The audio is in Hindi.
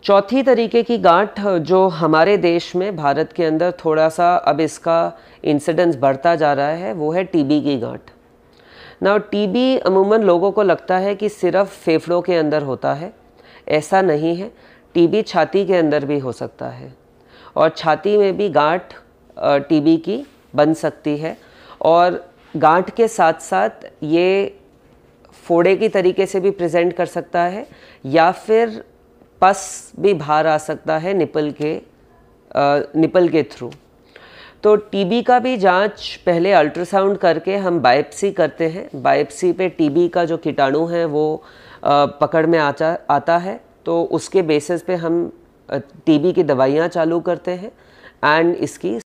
चौथी तरीके की गांठ जो हमारे देश में, भारत के अंदर थोड़ा सा अब इसका इंसिडेंस बढ़ता जा रहा है, वो है टीबी की गांठ। ना टीबी अमूमन लोगों को लगता है कि सिर्फ फेफड़ों के अंदर होता है, ऐसा नहीं है। टीबी छाती के अंदर भी हो सकता है और छाती में भी गांठ टीबी की बन सकती है। और गांठ के साथ साथ ये फोड़े की तरीके से भी प्रेजेंट कर सकता है या फिर पस भी बाहर आ सकता है निपल के थ्रू। तो टीबी का भी जांच पहले अल्ट्रासाउंड करके हम बायोप्सी करते हैं। बायोप्सी पे टीबी का जो कीटाणु है वो पकड़ में आता है, तो उसके बेसिस पे हम टीबी की दवाइयाँ चालू करते हैं एंड इसकी